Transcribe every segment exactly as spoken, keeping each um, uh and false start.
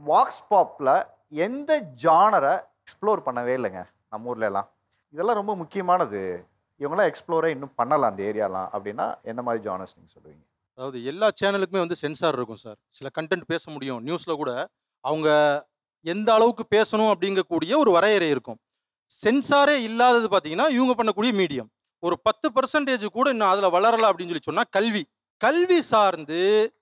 Walks பாப்ல எந்த ஜானரை explore பண்ணவே இல்லைங்க நம்ம ஊர்ல எல்லாம். இதெல்லாம் ரொம்ப முக்கியமானது. இவங்களாம் எக்ஸ்ப்ளோரே இன்னும் பண்ணலாம் அந்த ஏரியாலாம் அப்படின்னா எந்த மாதிரி ஜானர்ஸ் நீங்கள் சொல்லுவீங்க? அதாவது எல்லா சேனலுக்குமே வந்து சென்சார் இருக்கும் சார். சில கண்டென்ட் பேச முடியும். நியூஸில் கூட அவங்க எந்த அளவுக்கு பேசணும் அப்படிங்கக்கூடிய ஒரு வரையறை இருக்கும். சென்சாரே இல்லாதது பார்த்தீங்கன்னா இவங்க பண்ணக்கூடிய மீடியம். ஒரு பத்து பர்சன்டேஜ் கூட இன்னும் அதில் வளரலாம் அப்படின்னு சொல்லி சொன்னால் கல்வி. கல்வி சார்ந்து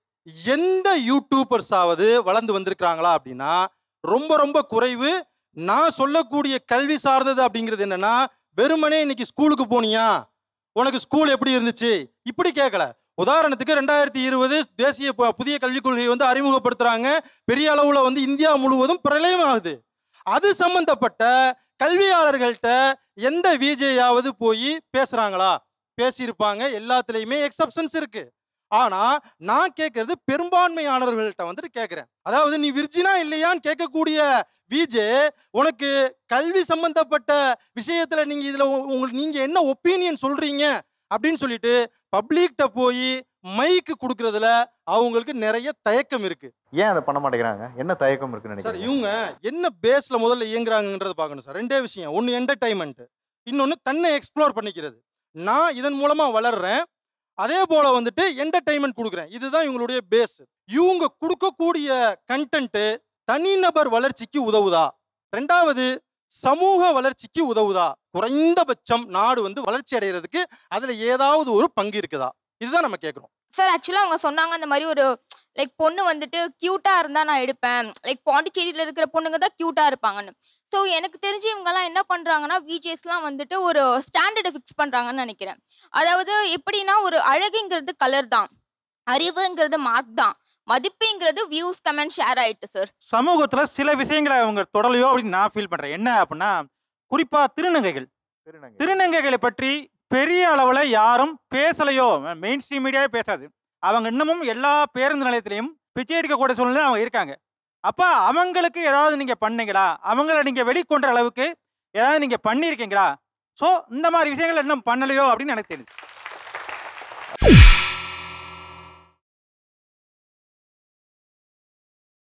எந்த யூடியூபர்ஸாவது வளர்ந்து வந்திருக்கிறாங்களா அப்படின்னா ரொம்ப ரொம்ப குறைவு. நான் சொல்லக்கூடிய கல்வி சார்ந்தது அப்படிங்கிறது என்னன்னா, வெறுமனே இன்னைக்கு ஸ்கூலுக்கு போனியா, உனக்கு ஸ்கூல் எப்படி இருந்துச்சு இப்படி கேட்கல. உதாரணத்துக்கு ரெண்டாயிரத்தி இருபது தேசிய புதிய கல்விக் கொள்கையை வந்து அறிமுகப்படுத்துறாங்க. பெரிய அளவுல வந்து இந்தியா முழுவதும் பிரளயம் ஆகுது. அது சம்பந்தப்பட்ட கல்வியாளர்கள்ட்ட எந்த விஜேயாவது போய் பேசுறாங்களா? பேசியிருப்பாங்க. எல்லாத்துலயுமே எக்ஸப்ஷன்ஸ் இருக்கு. ஆனா நான் கேட்கறது பெரும்பான்மையானவர்கள்ட்ட வந்துட்டு கேட்கிறேன். அதாவது நீ விர்ஜினா இல்லையான்னு கேட்கக்கூடிய விஜே, உனக்கு கல்வி சம்பந்தப்பட்ட விஷயத்துல நீங்க இதுல உங்களுக்கு நீங்க என்ன ஒப்பீனியன் சொல்றீங்க அப்படின்னு சொல்லிட்டு பப்ளிக்ட்ட போய் மைக்கு கொடுக்கறதுல அவங்களுக்கு நிறைய தயக்கம் இருக்கு. ஏன் அதை பண்ண மாட்டேங்கிறாங்க? என்ன தயக்கம் இருக்குன்னு சார், நினைக்கிறீங்க? இவங்க என்ன பேஸ்ல முதல்ல இயங்குறாங்கன்றத பார்க்கணும் சார். ரெண்டே விஷயம். ஒன்னு என்டர்டைன்மெண்ட், இன்னொன்னு தன்னை எக்ஸ்ப்ளோர் பண்ணிக்கிறது. நான் இதன் மூலமா வளர்றேன், அதே போல வந்துட்டு என்டர்டைன்மெண்ட் கொடுக்குறேன். இதுதான் இவங்களுடைய பேஸ். இவங்க கொடுக்கக்கூடிய கண்டென்ட் தனிநபர் வளர்ச்சிக்கு உதவுதா? ரெண்டாவது, சமூக வளர்ச்சிக்கு உதவுதா? குறைந்தபட்சம் நாடு வந்து வளர்ச்சி அடைகிறதுக்கு அதுல ஏதாவது ஒரு பங்கு இருக்குதா? இதுதான் நம்ம கேட்கிறோம் சார். ஆக்சுவலா அவங்க சொன்னாங்க இந்த மாதிரி ஒரு லைக் பொண்ணு வந்துட்டு கியூட்டா இருந்தா நான் எடுப்பேன், லைக் பாண்டிச்சேரியில இருக்கிற பொண்ணுங்க தான் கியூட்டா இருப்பாங்கன்னு. ஸோ எனக்கு தெரிஞ்சு இவங்கெல்லாம் என்ன பண்றாங்கன்னா, விஜேஸ்லாம் வந்துட்டு ஒரு ஸ்டாண்டர்டை ஃபிக்ஸ் பண்றாங்கன்னு நினைக்கிறேன். அதாவது எப்படின்னா, ஒரு அழகுங்கிறது கலர் தான், அறிவுங்கிறது மார்க் தான், மதிப்புங்கிறது வியூஸ் கமெண்ட் ஷேர் ஆயிட்டு சார். சமூகத்துல சில விஷயங்களை அவங்க தொடலையோ அப்படின்னு நான் ஃபீல் பண்றேன். என்ன அப்படின்னா, குறிப்பா திருநங்கைகள் திருநங்கை திருநங்கைகளை பற்றி பெரிய அளவுல யாரும் பேசலையோ. மெயின் ஸ்ட்ரீம் மீடியாவே பேசாது. அவங்க இன்னமும் எல்லா பேருந்து நிலையத்திலையும் பிச்சை எடுக்கக்கூடிய சூழ்நிலை அவங்க இருக்காங்க. அப்ப அவங்களுக்கு ஏதாவது நீங்க பண்ணீங்களா? அவங்கள நீங்க வெளிக்கொண்ட அளவுக்கு ஏதாவது நீங்க பண்ணியிருக்கீங்களா? ஸோ இந்த மாதிரி விஷயங்கள் இன்னும் பண்ணலையோ அப்படின்னு எனக்கு தெரியுது.